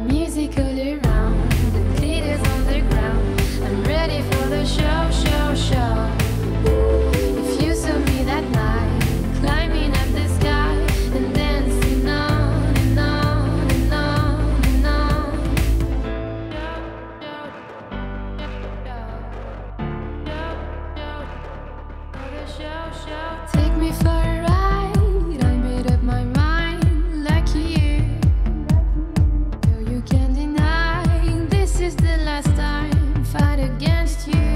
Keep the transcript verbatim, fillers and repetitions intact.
music all around, the glitters on the ground. I'm ready for the show, show, show. If you saw me that night, climbing up the sky and dancing on and on and on and on. Take me for a ride, I made up my mind, lucky you. Girl, you can't deny, this is the last time, fight against you.